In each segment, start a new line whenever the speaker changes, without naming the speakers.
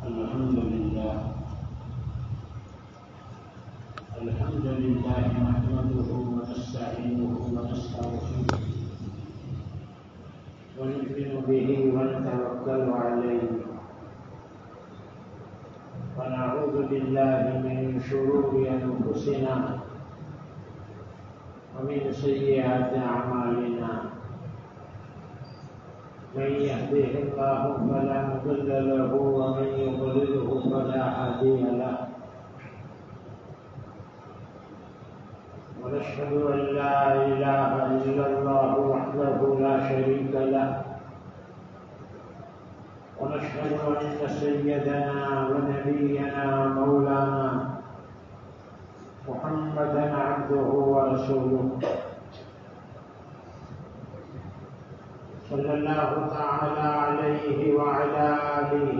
الحمد لله نحمده ونستعينه ونستغفره ونؤمن به ونتوكل عليه ونعوذ بالله من شرور أنفسنا ومن سيئات أعمالنا من يهده الله فلا مضل له ومن يضلله فلا هادي له ونشهد أن لا إله إلا الله وحده لا شريك له ونشهد أن سيدنا ونبينا مولانا محمدا عبده ورسوله صلى الله تعالى عليه وعلى آله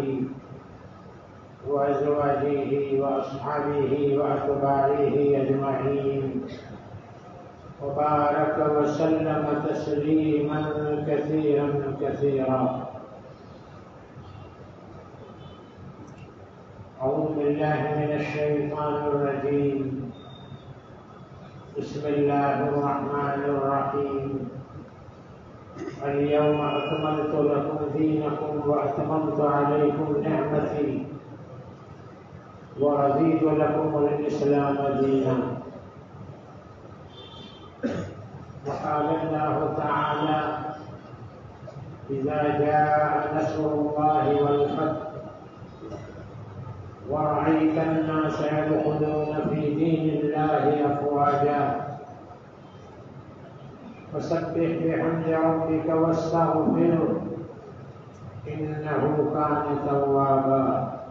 وأزواجه وأصحابه وأتباعه أجمعين وبارك وسلم تسليما كثيرا كثيرا. أعوذ بالله من الشيطان الرجيم. بسم الله الرحمن الرحيم. اليوم أكملت لكم دينكم وأتممت عليكم نعمتي ورضيت لكم الإسلام دينا. وقال الله تعالى: إذا جاء نصر الله والفتح ورأيت الناس يدخلون في دين الله أفواجا فسبح بحمد ربك واستغفره إنه كان توابا.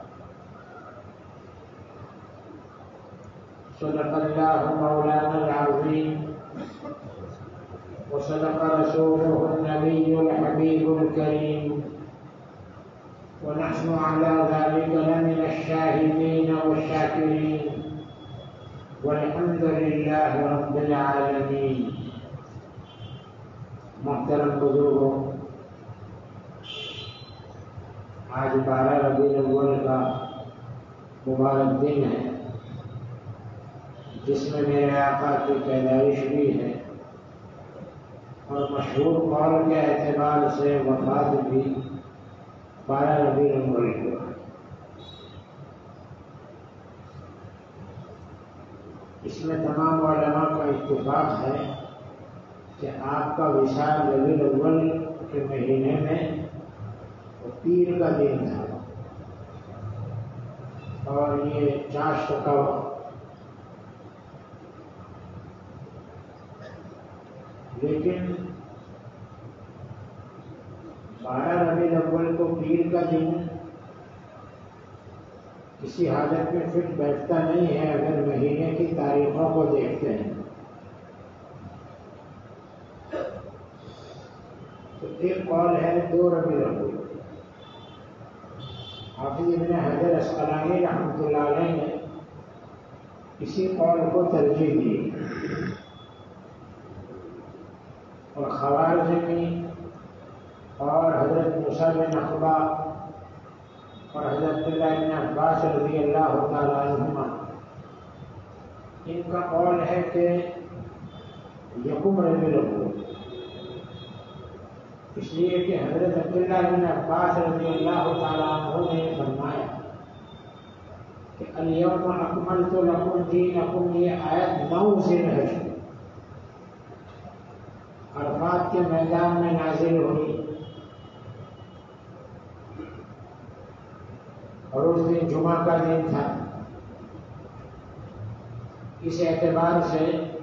صدق الله مولانا العظيم وصدق رسوله النبي الحبيب الكريم ونحن على ذلك لمن الشاهدين والشاكرين والحمد لله رب العالمين. محترم بزرگوں، آج 12 ربیع الاول کا مبارک دن ہے جس میں میرے آقا کی پیدائش بھی ہے اور مشہور قول کے اعتبار سے وفات بھی 12 ربیع الاول کو ہے. اس میں تمام علماء کا اتفاق ہے کہ آپ کا وصال ربیع الاول کے مہینے میں پیر کا دن تھا اور یہ چاشت کا وقت. لیکن 12 ربیع الاول کو پیر کا دن کسی حالت میں فٹ بیٹھتا نہیں ہے اگر مہینے کی تاریخوں کو دیکھتے ہیں. تو ایک قول ہے 2 ربیع الاول. حافظ ابن حجر عسقلانی رحمۃ اللہ علیہ نے اسی قول کو ترجیح دی اور خوارزمی اور حضرت موسیٰ بن عقبہ اور حضرت عبداللہ بن عباس رضی اللہ تعالیٰ عنہما ان کا قول ہے کہ یکم ربیع الاول، اس لیے کہ حضرت عبداللہ بن عباس رضی اللہ تعالیٰ عنہ نے فرمایا کہ الیوم اکملت لکم دینکم، یہ آیت 9 ذی الحجہ عرفات کے میدان میں نازل ہوئی اور اس دن جمعہ کا دن تھا. اس اعتبار سے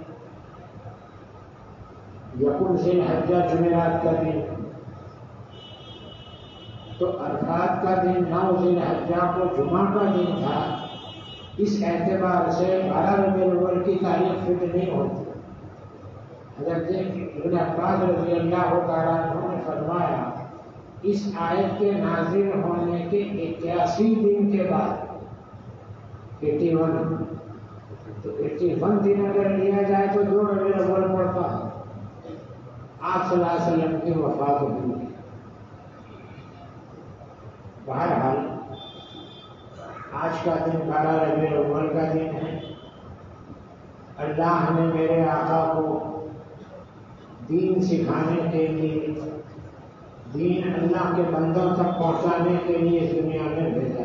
یکم ذی الحجہ جمعرات کا دن، تو عرفات کا دن 9 ذی الحجہ کو جمعہ کا دن تھا. اس اعتبار سے 12 ربیع الاول کی تاریخ فٹ نہیں ہوتی. حضرت ابن عباس رضی اللہ تعالیٰ عنہ نے فرمایا اس آیت کے نازل ہونے کے 81 دن کے بعد 81 تو 81 دن اگر لیا جائے تو 2 ربیع الاول پڑتا ہے. آپ صلی اللہ علیہ وسلم کی وفات ہوئی. بہرحال کا دن 12 ربیع الاول کا دن ہے۔ اللہ نے میرے آقا کو دین سکھانے کے لیے، دین اللہ کے بندوں تک پہنچانے کے لیے اس دنیا میں بھیجا۔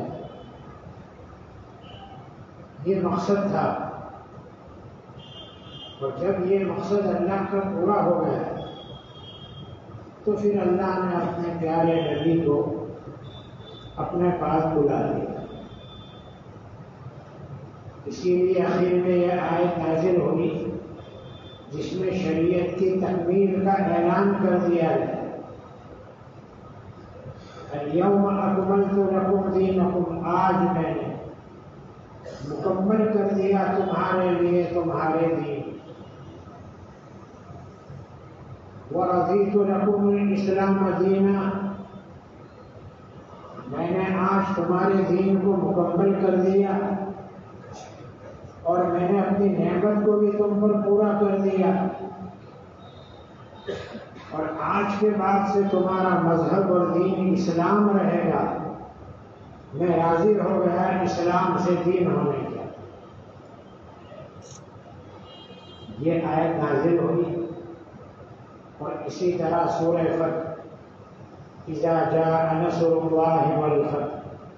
یہ مقصد تھا، اور جب یہ مقصد اللہ کا پورا ہو گیا تو پھر اللہ نے اپنے پیارے نبی کو اپنے پاس بلا لیا۔ اسی لیے آخر میں یہ آیت نازل ہوئی جس میں شریعت کی تکمیل کا اعلان کر دیا گیا۔ الیوم اکملت لکم دینکم، آج میں نے مکمل کر دیا تمہارے لیے تمہارے دین۔ وَرَضِيتُ لَكُمُ الْإِسْلَامَ دِينًا، میں نے آج تمہارے دین کو مکمل کر دیا اور میں نے اپنی نعمت کو بھی تم پر پورا کر دیا، اور آج کے بعد سے تمہارا مذہب اور دین اسلام رہے گا۔ میں راضی ہو گیا اسلام سے دین ہونے کا۔ یہ آیت نازل ہوئی، اور اسی طرح سورہ فتح، اذا جاء نصر اللہ والفتح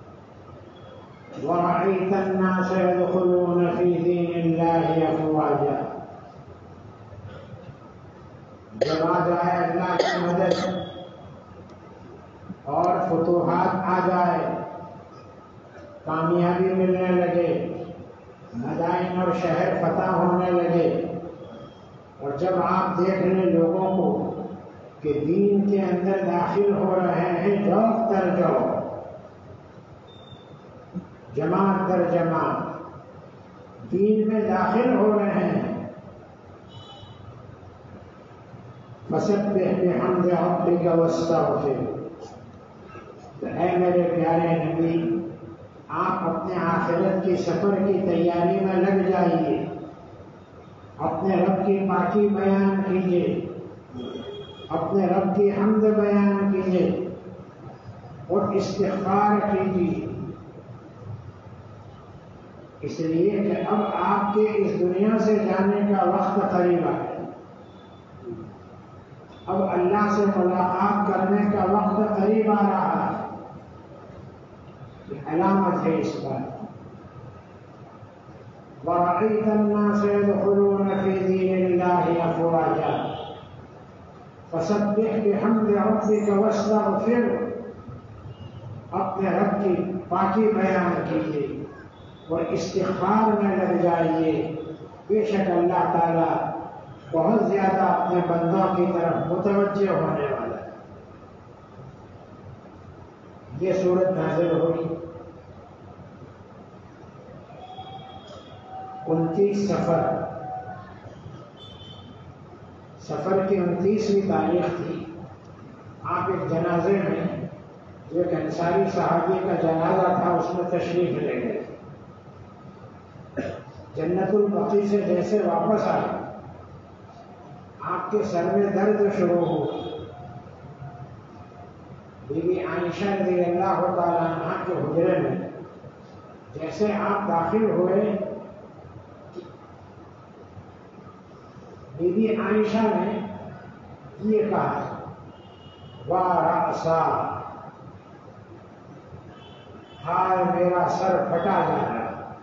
ورأيت الناس يدخلون في دين الله أفواجا، جب آ جائے اللہ کی مدد اور فتوحات آ جائے، کامیابی ملنے لگے، مدائن اور شہر فتح ہونے لگے، اور جب آپ دیکھ لیں لوگوں کو کہ دین کے اندر داخل ہو رہے ہیں جوق در جوق، جماعت در جماعت دین میں داخل ہو رہے ہیں، فسبح بحمد ربک واستغفر، تو اے میرے پیارے نبی، آپ اپنے آخرت کی سفر کی تیاری میں لگ جائیے، اپنے رب کی پاکی بیان کیجیے، اپنے رب کی حمد بیان کیجیے اور استغفار کیجیے، اس لیے کہ اب آپ کے اس دنیا سے جانے کا وقت قریب ہے، اب اللہ سے ملاقات کرنے کا وقت قریب آ رہا ہے۔ یہ علامت ہے اس بات۔ وَرَأَيْتَ النَّاسَ يَدْخُلُونَ فِي دِينِ اللَّهِ أَفْوَاجًا فَسَبِّحْ بِحَمْدِ رَبِّكَ وَاسْتَغْفِرْهُ، اپنے رب کی پاکی بیان کیجیے اور استغفار میں لگ جائیے، بے شک اللہ تعالیٰ بہت زیادہ اپنے بندوں کی طرف متوجہ ہونے والا ہے۔ یہ سورت نازل ہوئی 29 سفر کی 29ویں تاریخ تھی۔ آپ ایک جنازے میں، جو ایک انصاری صحابی کا جنازہ تھا، اس میں تشریف لے گئے۔ جنت البقیع سے جیسے واپس آئے، آپ کے سر میں درد شروع ہو۔ بی بی عائشہ رضی اللہ تعالیٰ عنہ کے حجرے میں جیسے آپ داخل ہوئے، بی بی عائشہ نے یہ کہا، وَرَأْسَا، ہائے میرا سر پھٹا جا رہا۔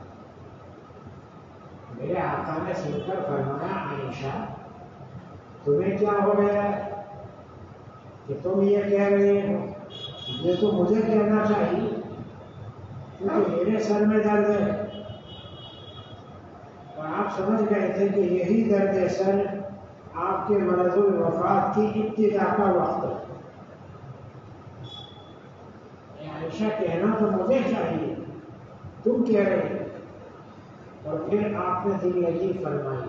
میرے آقا نے سن کر فرمایا، عائشہ تمہیں کیا ہو گیا کہ تم یہ کہہ رہے ہو؟ یہ تو مجھے کہنا چاہیے، کیونکہ میرے سر میں درد ہے۔ اور آپ سمجھ گئے تھے کہ یہی درد سر آپ کے مرض الوفات کی ابتدا کا وقت ہے۔ عائشہ کہنا تو مجھے چاہیے، تم کہہ رہے ہو۔ اور پھر آپ نے دل لگی فرمائی،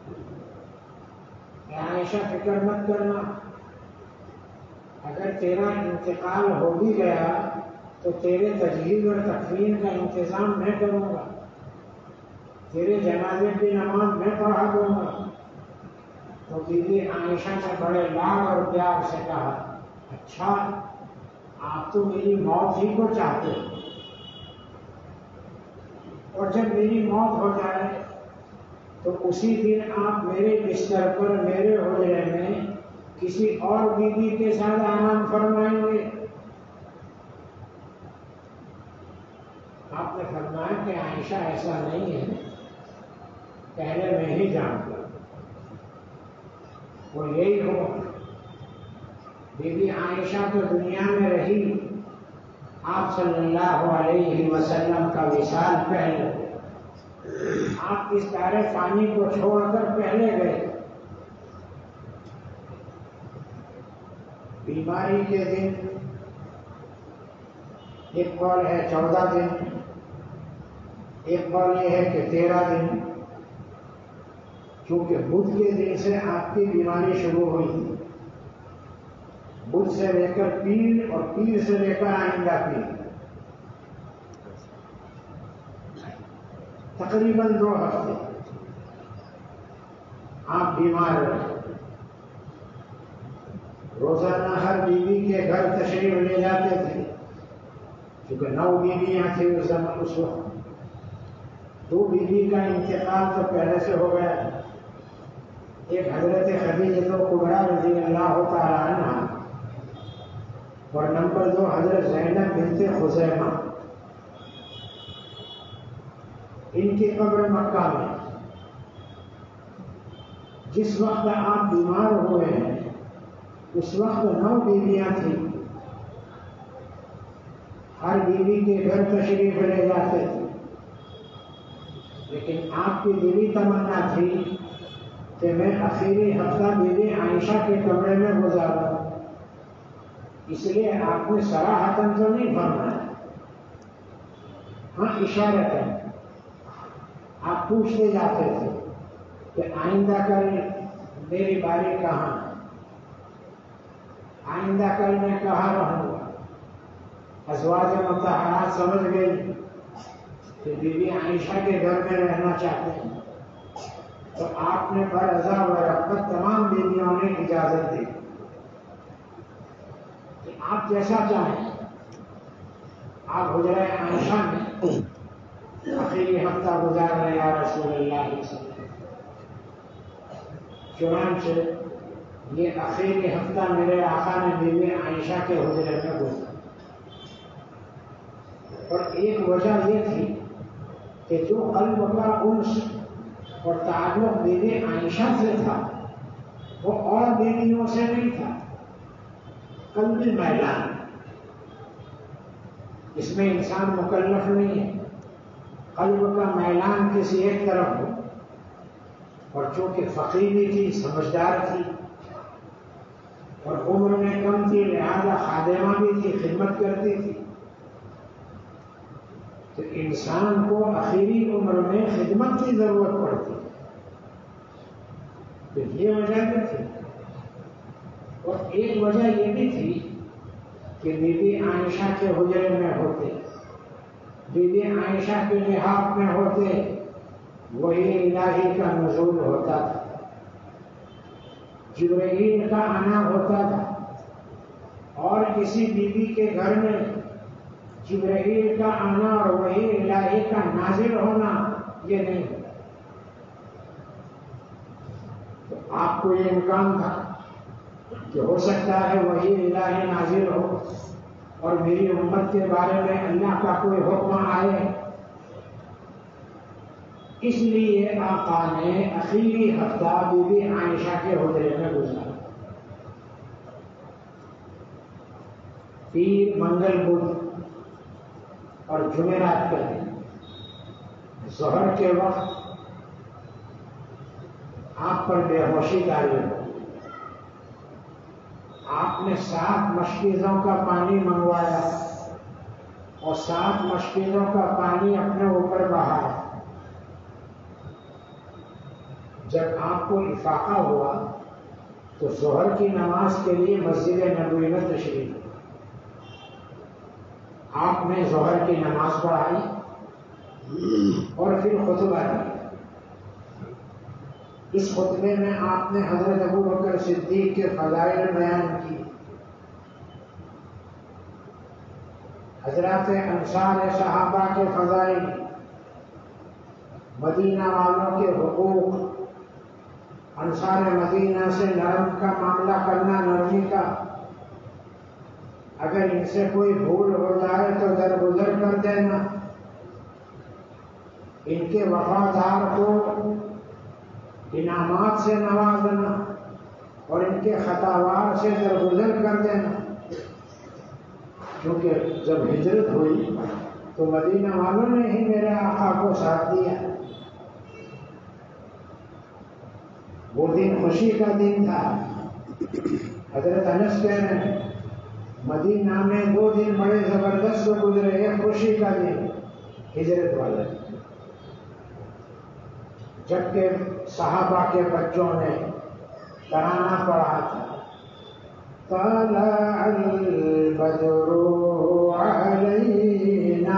عائشہ فکر مت کرنا، اگر تیرا انتقال ہو بھی گیا تو تیرے تجہیز اور تکفین کا انتظام میں کروں گا، تیرے جنازے کی نماز میں پڑھا دوں گا۔ تو بی بی عائشہ نے بڑے لاڈ اور پیار سے کہا، اچھا آپ تو میری موت ہی کو چاہتے ہو، اور جب میری موت ہو جائے تو اسی دن آپ میرے بستر پر میرے حجرے میں کسی اور بیوی کے ساتھ آرام فرمائیں گے؟ آپ نے فرمایا کہ عائشہ ایسا نہیں ہے، پہلے میں ہی جانتا ہوں۔ وہ یہی ہو، بی بی عائشہ تو دنیا میں رہی، آپ صلی اللہ علیہ وسلم کا وصال پہلے، آپ اس دار فانی کو چھوڑ کر پہلے گئے۔ بیماری کے دن ایک قول ہے 14 دن، ایک قول یہ ہے کہ 13 دن، کیونکہ بدھ کے دن سے آپ کی بیماری شروع ہوئی تھی، بدھ سے لے کر پیر اور پیر سے لے کر آئندہ پیر، تقریباً 2 ہفتے آپ بیمار رہے۔ روزانہ ہر بیوی کے گھر تشریف لے جاتے تھے، کیونکہ 9 بیویاں تھیں اس وقت، 2 بیوی کا انتقال تو پہلے سے ہو گیا تھا، ایک حضرت خدیجہ کبریٰ رضی اللہ تعالی عنہ اور نمبر 2 حضرت زینب بنت خزیمہ، ان کی قبر مکہ میں۔ جس وقت آپ بیمار ہوئے ہیں اس وقت 9 بیویاں تھیں، ہر بیوی کے گھر تشریف لے جاتے تھے، لیکن آپ کی دلی تمنا تھی کہ میں آخری ہفتہ بی بی عائشہ کے کمرے میں گزاروں، اس لیے آپ نے صراحتاً تو نہیں فرمایا، ہاں اشارتاً آپ پوچھتے جاتے تھے کہ آئندہ کل میری باری کہاں ہے، آئندہ کل میں کہاں رہوں گا۔ ازواج مطہرات سمجھ گئی کہ بی بی عائشہ کے گھر میں رہنا چاہتے ہیں، تو آپ نے برضا و رغبت تمام بیویوں نے اجازت دی کہ آپ جیسا چاہیں، آپ حجرہ عائشہ میں آخری ہفتہ گزار رہے یا رسول اللہ صلی اللہ علیہ وسلم۔ چنانچہ یہ آخری ہفتہ میرے آقا نے بی بی عائشہ کے حجرے میں گزارا، اور ایک وجہ یہ تھی کہ جو قلب کا انس اور تعلق بی بی عائشہ سے تھا وہ اور بیویوں سے نہیں تھا، قلب میلان، اس میں انسان مکلف نہیں ہے، قلب کا میلان کسی ایک طرف ہو، اور چونکہ فقیر بھی تھی، سمجھدار تھی، اور عمر میں کم تھی، لہذا خادمہ بھی تھی، خدمت کرتی تھی، تو انسان کو آخری عمر میں خدمت کی ضرورت پڑتی، تو یہ وجہ بھی تھی۔ اور ایک وجہ یہ بھی تھی کہ بی بی عائشہ کے حجرے میں ہوتے، بی بی عائشہ کے لحاف میں ہوتے، وہی الہی کا نزول ہوتا تھا، جبرائیل کا آنا ہوتا تھا، اور کسی بیوی کے گھر میں جبرائیل کا آنا اور وہی الہی کا نازل ہونا یہ نہیں ہوتا۔ تو آپ کو یہ امکان تھا کہ ہو سکتا ہے وہی الہی نازل ہو اور میری امت کے بارے میں اللہ کا کوئی حکم آئے، اس لیے آقا نے آخری ہفتہ بی بی عائشہ کے حجرے میں گزارا۔ پیر، منگل، بدھ اور جمعرات کے دن ظہر کے وقت آپ پر بے ہوشی تاری ہو، آپ نے 7 مشکیزوں کا پانی منگوایا اور 7 مشکیزوں کا پانی اپنے اوپر بہایا۔ جب آپ کو افاقہ ہوا تو ظہر کی نماز کے لیے مسجد نبوی میں تشریف، آپ نے ظہر کی نماز پڑھائی اور پھر خطبہ دیا۔ اس خطبے میں آپ نے حضرت ابو بکر صدیق کے فضائل بیان کی، حضرات انصار صحابہ کے فضائل، مدینہ والوں کے حقوق، انصار مدینہ سے نرم کا معاملہ کرنا، نرمی کا، اگر ان سے کوئی بھول ہو جائے تو درگزر کر دینا، ان کے وفادار کو انعامات سے نوازنا اور ان کے خطاوار سے درگزر کر دینا۔ کیونکہ جب ہجرت ہوئی تو مدینہ والوں نے ہی میرے آقا کو ساتھ دیا۔ وہ دن خوشی کا دن تھا۔ حضرت انس کہہ رہے ہیں مدینہ میں 2 دن بڑے زبردست گزرے، ایک خوشی کا دن ہجرت والا، جبکہ صحابہ کے بچوں نے ترانہ پڑھا تھا، طلع البدر علینا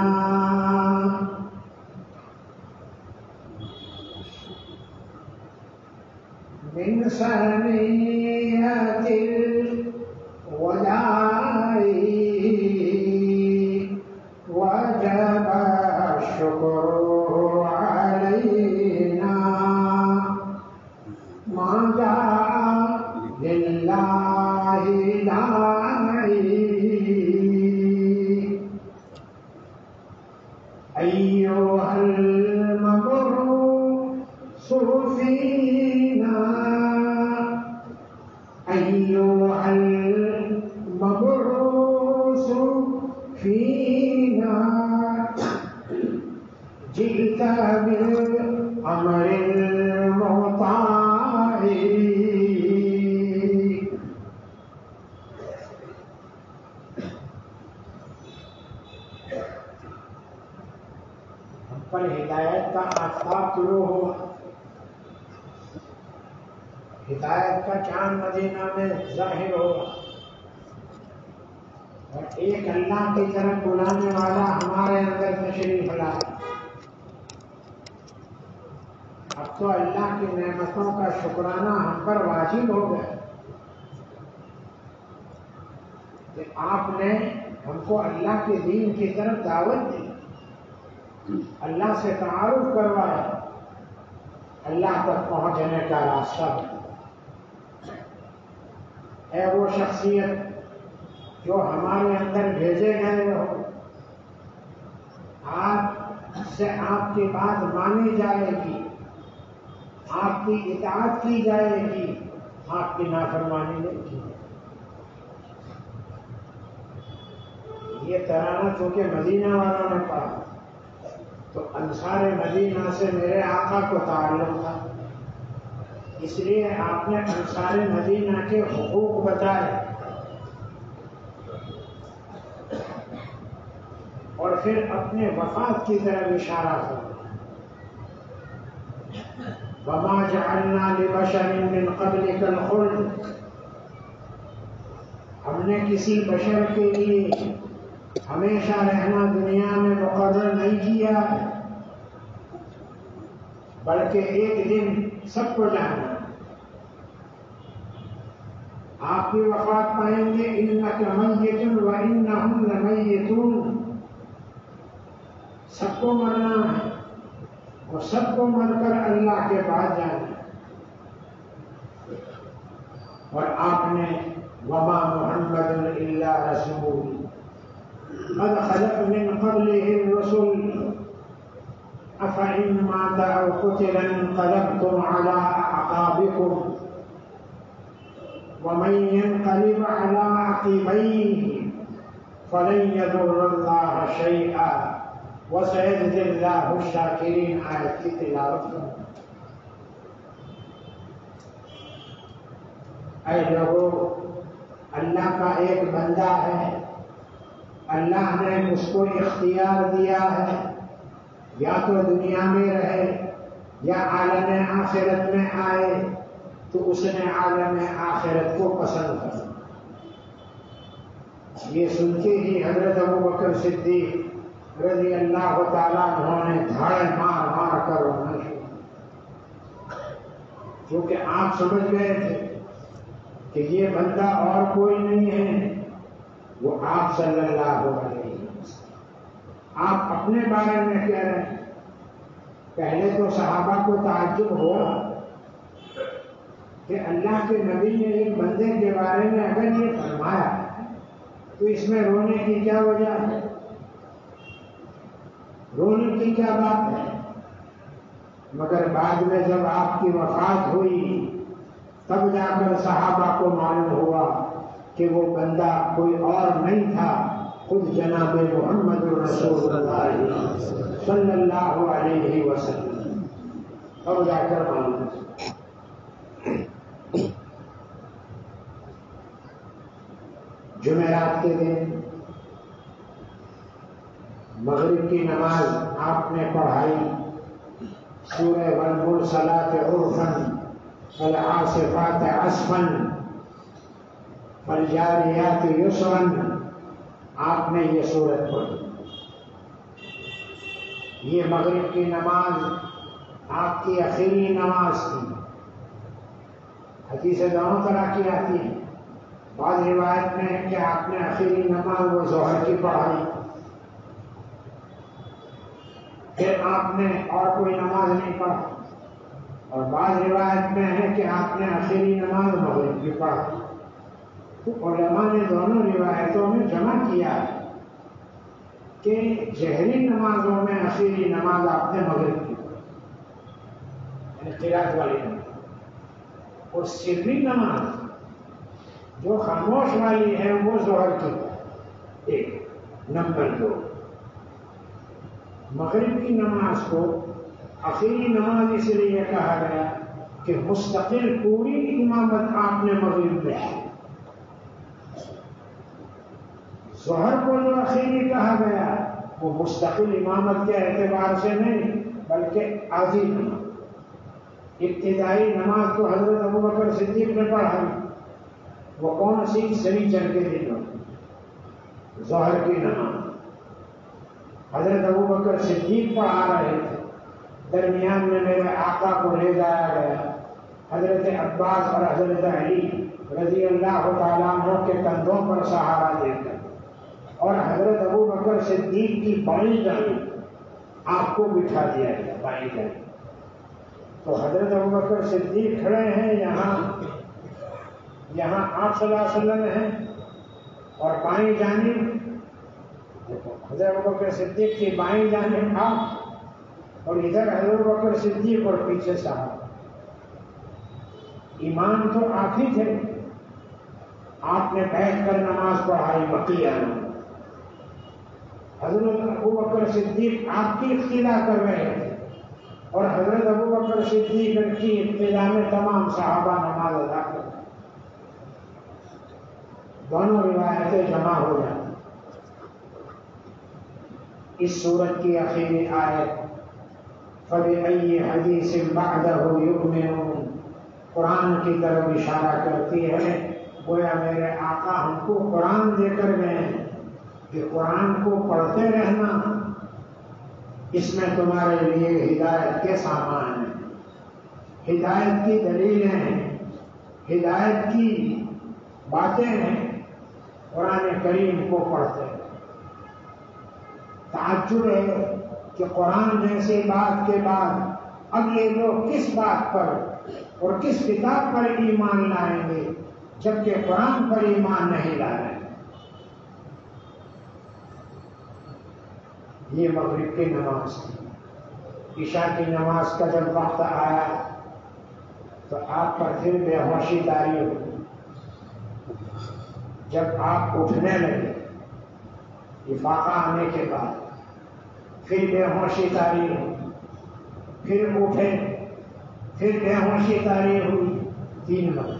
من ثنیۃ الوداع وجب الشکر علینا ما جاء للہ داعی ایھا المبعوث فینا ایھا المبعوث فینا جئت بالامر المطاع۔ ہم پر ہدایت کا آفتاب طلوع ہوا، ہدایت کا چاند مدینہ میں ظاہر ہوا، اور ایک اللہ کی طرف بلانے والا ہمارے اندر تشریف لایا۔ اب تو اللہ کی نعمتوں کا شکرانہ ہم پر واجب ہو گیا کہ آپ نے ہم کو اللہ کے دین کی طرف دعوت دی، اللہ سے تعارف کروایا، اللہ تک پہنچنے کا راستہ بتایا۔ اے وہ شخصیت جو ہمارے اندر بھیجے گئے ہو، آج سے آپ کی بات مانی جائے گی، آپ کی اطاعت کی جائے گی، آپ کی نافرمانی نہیں کی۔ یہ ترانہ چونکہ مدینہ والوں نے پڑھا تو انصار مدینہ سے میرے آقا کو تعلق تھا، اس لیے آپ نے انصار مدینہ کے حقوق بتائے اور پھر اپنے وفات کی طرف اشارہ کیا۔ وما جعلنا لبشر من قبلك الخلد، ہم نے کسی بشر کے لیے ہمیشہ رہنا دنیا میں مقرر نہیں کیا ہے، بلکہ ایک دن سب کو جانا۔ آپ کی وفات پائیں گے، انک میت وانہم لمیتون، سب کو مرنا ہے اور سب کو مر کر اللہ کے بعد جانا۔ اور آپ نے وما محمد الا رسول قد خلت من قبله الرسل افإن مات او قتل انقلبتم على اعقابكم ومن ينقلب على عقبيه فلن يضر الله شيئا وسيجزي الله الشاكرين۔ آیت کی تلاوت کرو۔ اے لوگوں، اللہ کا ایک بندہ ہے، اللہ نے اس کو اختیار دیا ہے یا تو دنیا میں رہے یا عالم آخرت میں آئے، تو اس نے عالم آخرت کو پسند کر۔ یہ سنتے ہی حضرت ابوبکر صدیق رضی اللہ تعالیٰ عنہ نے دھاڑے مار مار کر رونا شروع، کیونکہ آپ سمجھ گئے تھے کہ یہ بندہ اور کوئی نہیں ہے، وہ آپ صلی اللہ علیہ وسلم۔ آپ اپنے بارے میں کہہ رہے ہیں پہلے تو صحابہ کو تعجب ہوا کہ اللہ کے نبی نے ایک بندے کے بارے میں اگر یہ فرمایا تو اس میں رونے کی کیا وجہ ہے، رونے کی کیا بات ہے؟ مگر بعد میں جب آپ کی وفات ہوئی تب جا کر صحابہ کو معلوم ہوا کہ وہ بندہ کوئی اور نہیں تھا، خود جناب محمد رسول اللہ صلی اللہ علیہ وسلم، تب جا کر معلوم ہوا۔ جمعرات کے دن مغرب کی نماز آپ نے پڑھائی، سورہ والمرسلات عرفا فالعاصفات عصفا فالجاریات یسرا، آپ نے یہ سورت پڑھی۔ یہ مغرب کی نماز آپ کی آخری نماز تھی۔ حدیث دونوں طرح کی آتی ہے، بعض روایت میں ہے کہ آپ نے آخری نماز وہ ظہر کی پڑھائی، پھر آپ نے اور کوئی نماز نہیں پڑھا، اور بعض روایت میں ہے کہ آپ نے آخری نماز مغرب کی پڑھائی۔ تو علماء نے دونوں روایتوں میں جمع کیا کہ جہری نمازوں میں آخری نماز آپ نے مغرب کی پڑھی، یعنی قرات والی نماز، اور سری نماز جو خاموش والی ہے وہ ظہر کی پڑھی۔ ایک نمبر 2، مغرب کی نماز کو آخری نماز اس لیے کہا گیا کہ مستقل پوری امامت آپ نے مغرب میں کی۔ ظہر کو جو آخری کہا گیا وہ مستقل امامت کے اعتبار سے نہیں بلکہ آدھی نماز، ابتدائی نماز تو حضرت ابوبکر صدیق نے پڑھائی، وہ کون سی؟ سنیچر کے دنوں ظہر کی نماز حضرت ابوبکر صدیق پڑھا رہے تھے، درمیان میں میرے آقا کو لے جایا گیا، حضرت عباس اور حضرت علی رضی اللہ تعالیٰ عنہ کے کندھوں پر سہارا دے کر، اور حضرت ابوبکر صدیق کی بائیں جانب آپ کو بٹھا دیا گیا، بائیں جانب۔ تو حضرت ابوبکر صدیق کھڑے ہیں، یہاں آپ صلی اللہ علیہ وسلم ہیں، اور بائیں جانب حضرت ابوبکر صدیق کی بائیں جانب آپ، اور ادھر حضرت ابوبکر صدیق اور پیچھے صاحب۔ امام تو آپ ہی تھے، آپ نے بیٹھ کر نماز پڑھائی بقیہ نماز۔ حضرت ابوبکر صدیق آپ کی اقتدا کر رہے تھے، اور حضرت ابوبکر صدیق کی اقتدا میں تمام صحابہ نماز ادا کر رہے۔ دونوں روایتیں جمع ہو جائیں۔ اس سورت کی آخری آیت فَبِأَيِّ حَدِيثٍ بَعْدَهُ يُؤْمِنُونَ قرآن کی طرف اشارہ کرتی ہے، گویا میرے آقا ہم کو قرآن دے کر گئے ہیں کہ قرآن کو پڑھتے رہنا، اس میں تمہارے لیے ہدایت کے سامان ہیں، ہدایت کی دلیلیں ہیں، ہدایت کی باتیں ہیں، قرآن کریم کو پڑھتے ہیں۔ تعجب ہے کہ قرآن جیسی بات کے بعد اب یہ لوگ کس بات پر اور کس کتاب پر ایمان لائیں گے جبکہ قرآن پر ایمان نہیں لا رہے۔ یہ مغرب کی نماز تھی۔ عشاء کی نماز کا جب وقت آیا تو آپ پر پھر بے ہوشی طاری ہوئی۔ جب آپ اٹھنے لگے افاقہ آنے کے بعد پھر بے ہوشی طاری ہوئی، پھر اٹھے پھر بے ہوشی طاری ہوئی، 3 مرتبہ۔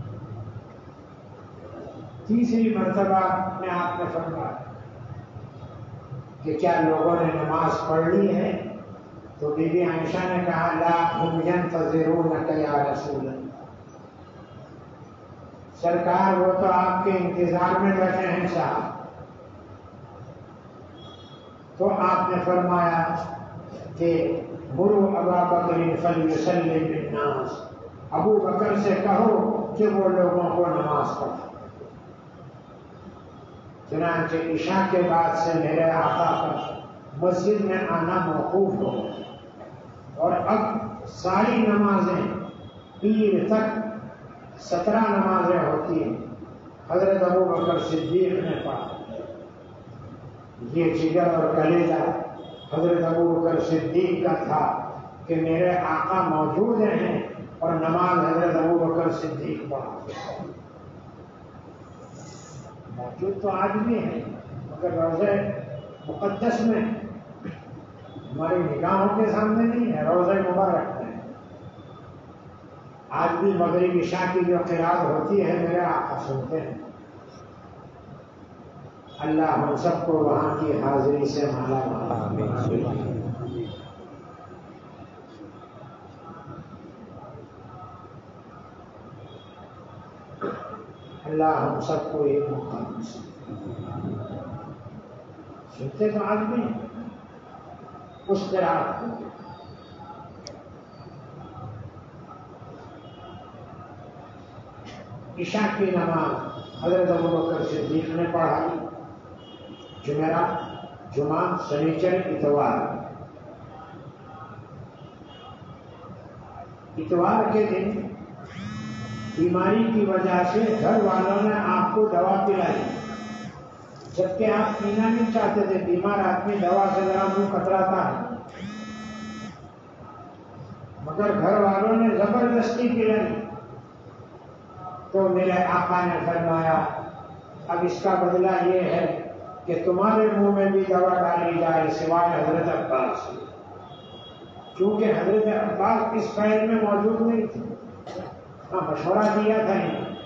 تیسری مرتبہ میں آپ نے فرمایا کہ کیا لوگوں نے نماز پڑھ لی ہے؟ تو بی بی عائشہ نے کہا لا هم ينتظرونك یا رسول اللہ، سرکار وہ تو آپ کے انتظار میں بیٹھے ہیں صاحب۔ تو آپ نے فرمایا کہ مروا ابا بکر فلیصلی بالناس، ابو بکر سے کہو کہ وہ لوگوں کو نماز پڑھائے۔ چنانچہ عشاء کے بعد سے میرے آقا پر مسجد میں آنا موقوف ہو گیا۔ اور اب ساری نمازیں پیر تک 17 نمازیں ہوتی ہیں، حضرت ابو بکر صدیق نے پڑھا۔ یہ جگر اور کلیجہ حضرت ابو بکر صدیق کا تھا کہ میرے آقا موجود ہیں اور نماز حضرت ابو بکر صدیق پڑھا۔ موجود تو آج بھی ہیں مگر روضہ مقدس میں ہماری نگاہوں کے سامنے نہیں ہے، روضہ مبارک میں آج بھی مغرب عشاء کی جو قرات ہوتی ہے میرے آقا سنتے ہیں۔ اللہ ہم سب کو وہاں کی حاضری سے مالا مال۔ اللہ ہم سب کو ایک مقام سنتے تو آج بھی اس قرات کو۔ عشاء کی نماز حضرت ابو بکر صدیق نے پڑھائی، جمعرات، جمعہ، سنیچر، اتوار کے دن بیماری کی وجہ سے گھر والوں نے آپ کو دوا پلائی، جبکہ آپ پینا نہیں چاہتے تھے، بیمار آدمی دوا سے ذرا منہ کتراتا ہے، مگر گھر والوں نے زبردستی پلائی تو میرے آقا نے فرمایا اب اس کا بدلہ یہ ہے کہ تمہارے منہ میں بھی دوا ڈالی جائے سوائے حضرت عباس، کیونکہ حضرت عباس اس فیل میں موجود نہیں تھے۔ مشورہ دیا تھا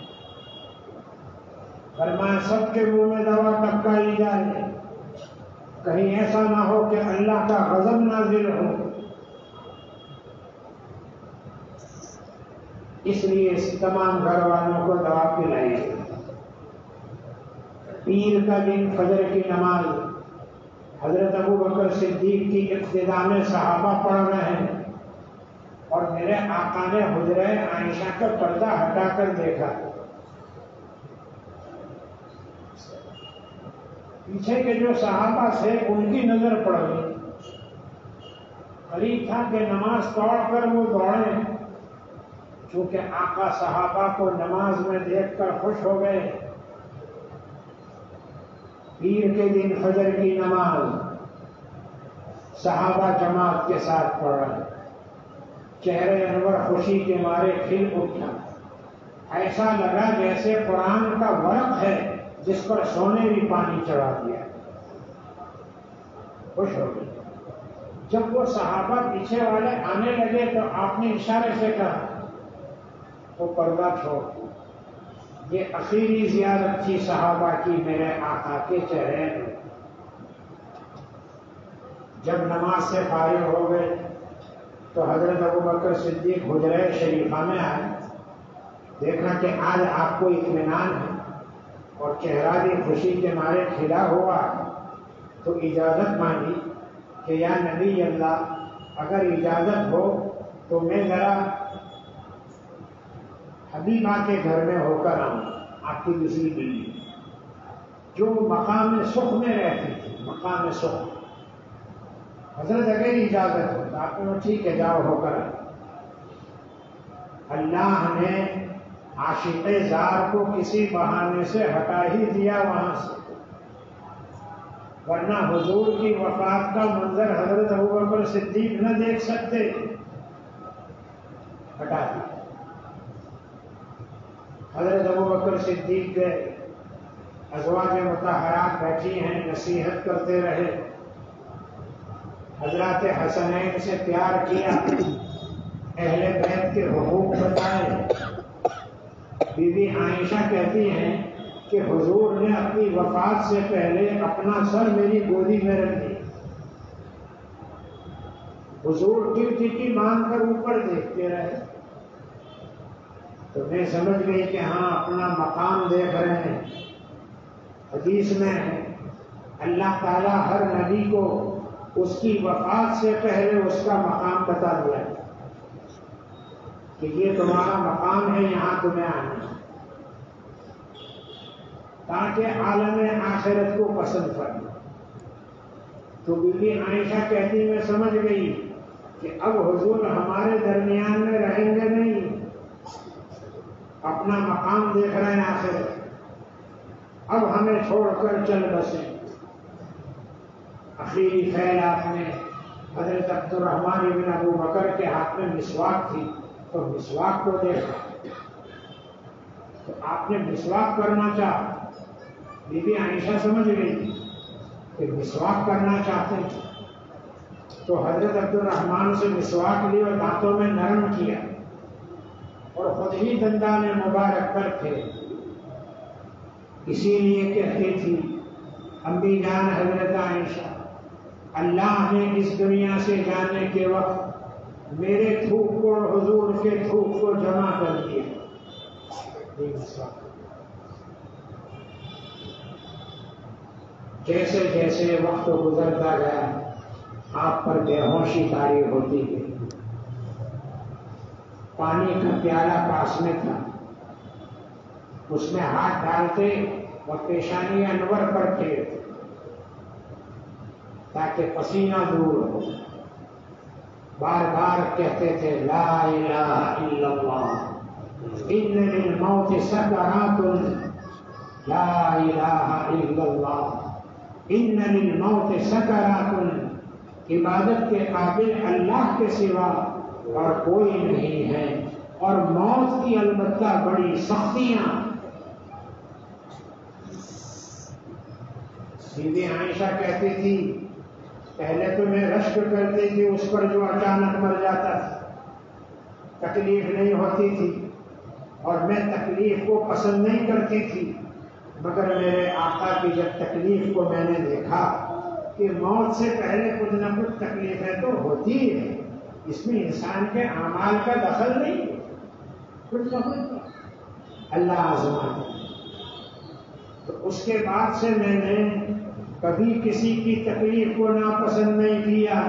فرمایا سب کے منہ میں دوا ٹپکائی جائے، کہیں ایسا نہ ہو کہ اللہ کا غضب نازل ہو، اس لیے تمام گھر والوں کو دوا پلائی۔ پیر کا دن فجر کی نماز حضرت ابو بکر صدیق کی ابتدا میں صحابہ پڑھ رہے ہیں اور میرے آقا نے حجرہ عائشہ کا پردہ ہٹا کر دیکھا، پیچھے کے جو صحابہ تھے ان کی نظر پڑ گئی، قریب تھا کہ نماز توڑ کر وہ دوڑیں، چونکہ آقا صحابہ کو نماز میں دیکھ کر خوش ہو گئے۔ پیر کے دن فجر کی نماز صحابہ جماعت کے ساتھ پڑھ رہے، چہرے انور خوشی کے مارے کھل اٹھا، ایسا لگا جیسے قرآن کا ورق ہے جس پر سونے بھی پانی چڑھا دیا، خوش ہو گئے۔ جب وہ صحابہ پیچھے والے آنے لگے تو آپ نے اشارے سے کہا وہ پردہ چھوڑ، یہ اخیری زیارت تھی صحابہ کی میرے آقا کے چہرے میں۔ جب نماز سے فارغ ہو گئے تو حضرت ابو بکر صدیق حجرہ شریفہ میں آئے، دیکھا کہ آج آپ کو اطمینان ہے اور چہرہ بھی خوشی کے مارے کھلا ہوا، تو اجازت مانگی کہ یا نبی اللہ اگر اجازت ہو تو میں ذرا حبیبہ کے گھر میں ہو کر آؤں، آپ کی دوسری بیوی جو مقام سخ میں رہتی تھی، مقام سخ۔ حضرت اگر اجازت ہو تو آپ نے ٹھیک ہے جاؤ ہو کر آؤ۔ اللہ نے عاشق زار کو کسی بہانے سے ہٹا ہی دیا وہاں سے، ورنہ حضور کی وفات کا منظر حضرت ابوبکر صدیق نہ دیکھ سکتے، ہٹا دیا۔ حضرت ابوبکر صدیق کے ازواج مطہرات بیٹھی ہیں، نصیحت کرتے رہے، حضرات حسنین سے پیار کیا، اہل بیت کے حقوق بتائے۔ بی بی عائشہ کہتی ہیں کہ حضور نے اپنی وفات سے پہلے اپنا سر میری گودی میں رکھ دیا، حضور ٹکی باندھ کر اوپر دیکھتے رہے، تو میں سمجھ گئی کہ ہاں اپنا مقام دیکھ رہے ہیں۔ حدیث میں ہے اللہ تعالیٰ ہر نبی کو اس کی وفات سے پہلے اس کا مقام بتا دیا کہ یہ تمہارا مقام ہے، یہاں تمہیں آنا ہے، تاکہ عالم آخرت کو پسند کرنا۔ تو بی بی عائشہ کہتی میں سمجھ گئی کہ اب حضور ہمارے درمیان میں رہیں گے نہیں، اپنا مقام دیکھ رہے ہیں آخر، اب ہمیں چھوڑ کر چل بسیں۔ اخیری خیال آپ نے حضرت عبد الرحمن بن ابو بکر کے ہاتھ میں مسواک تھی تو مسواک کو دیکھا تو آپ نے مسواک کرنا چاہا، بی بی عائشہ سمجھ گئی کہ مسواک کرنا چاہتے ہیں، تو حضرت عبد الرحمن سے مسواک لی اور دانتوں میں نرم کیا اور خود ہی دندان مبارک پر تھے۔ اسی لیے کہتی تھی امی جان حضرت عائشہ، اللہ نے اس دنیا سے جانے کے وقت میرے تھوک کو اور حضور کے تھوک کو جمع کر دیا۔ جیسے جیسے وقت گزرتا گیا آپ پر بے ہوشی طاری ہوتی گئی۔ پانی کا پیالہ پاس میں تھا، اس میں ہاتھ ڈالتے اور پیشانی انور پر پھیرتے تاکہ پسینہ دور ہو۔ بار بار کہتے تھے لا الہ الا اللہ، ان للموت سکرات، لا الہ الا اللہ، ان للموت سکرات۔ عبادت کے قابل اللہ کے سوا اور کوئی نہیں ہے، اور موت کی البتہ بڑی سختیاں۔ بی بی عائشہ کہتی تھی پہلے تو میں رشک کرتی تھی اس پر جو اچانک مر جاتا تھا، تکلیف نہیں ہوتی تھی اور میں تکلیف کو پسند نہیں کرتی تھی، مگر میرے آقا کی جب تکلیف کو میں نے دیکھا کہ موت سے پہلے کچھ نہ کچھ تکلیفیں تو ہوتی ہے، اس میں انسان کے اعمال کا دخل نہیں، کچھ نہ کچھ اللہ آزماتا ہے۔ تو اس کے بعد سے میں نے کبھی کسی کی تکلیف کو ناپسند نہیں کیا۔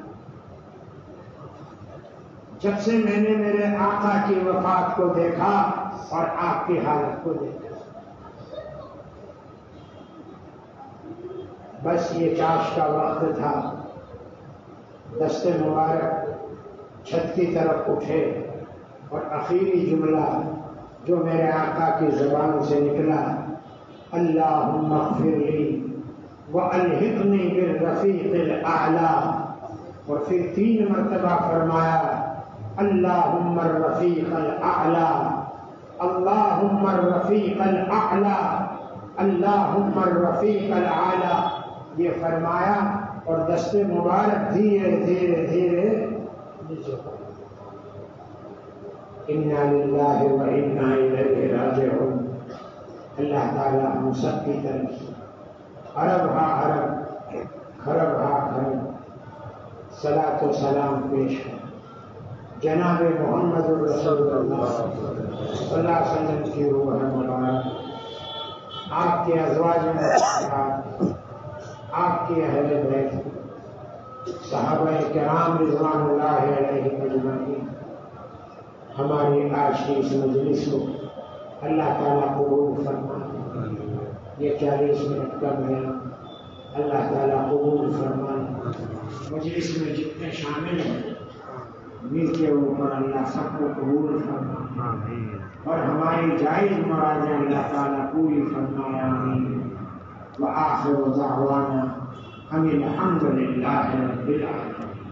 جب سے میں نے میرے آقا کی وفات کو دیکھا اور آپ کی حالت کو دیکھا، بس یہ چاش کا وقت تھا، دست مبارک چھت کی طرف اٹھے اور آخری جملہ جو میرے آقا کی زبان سے نکلا، اللہم اغفر لی وَأَلْحِقْنِي بِالرَّفِيقِ الْأَعْلَى، اور پھر 3 مرتبہ فرمایا اللہم الرفیق الاعلی، اللہم الرفیق الاعلی، اللہم الرفیق الاعلی، یہ فرمایا اور دست مبارک دھیرے دھیرے دھیرے نیچے پڑا۔ اِنَّا لِلَّهِ وَإِنَّا إِلَيْهِ رَاجِعُونَ۔ اللہ تعالیٰ ہم سب کی طرف عرب ہا عرب، خرب ہا خرب صلاۃ و سلام پیش کر جناب محمد الرسول اللہ صلی اللہ علیہ وسلم کی روح مبارک، آپ کے ازواج مطہرات، آپ کے اہل بیت، صحابہ کرام رضوان اللہ علیہم اجمعین، ہماری آج کی اس مجلس کو اللہ تعالیٰ قبول فرمائے۔ یہ 40 منٹ کا بیان اللہ تعالیٰ قبول فرمائے۔ مجلس میں جتنے شامل ہیں مل کے اوپر اللہ سب کو قبول فرمائے اور ہماری جائز مرادیں اللہ تعالیٰ پوری فرمائے، آمین۔ وآخر دعوانا ان الحمد للہ رب العالمین۔